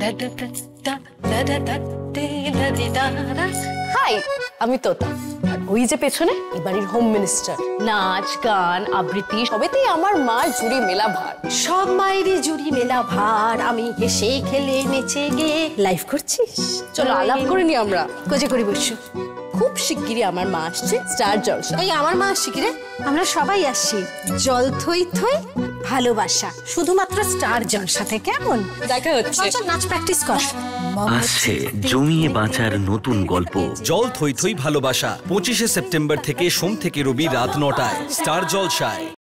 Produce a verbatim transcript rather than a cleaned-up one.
High, আমি তোতা। ওই যে পেছনে এই বাড়ির হোম মিনিস্টার। নাচ গান আবৃত্তি সবেতেই আমার মার জুড়ি মেলা ভার। সব মায়েরই জুড়ি মেলা ভার, আমি হেসে খেলে নেচে গিয়ে লাইভ করছিস। চলো আলাপ করে নি আমরা। কোজে করি বসু। খুব শিগগিরই আমার মা আসছে স্টার জলসা। ওই আমার মা আসছি কিরে? আমরা সবাই আসছি। জল থই থই ভালোবাসা, শুধুমাত্র স্টার জলসাতে। কেমন দেখা হচ্ছে? চল নাচ প্র্যাকটিস কর। আসছে জমিয়ে বাঁচার নতুন গল্প জল থই থই ভালোবাসা পঁচিশে সেপ্টেম্বর থেকে সোম থেকে রবি রাত নটায় স্টার জলসায়।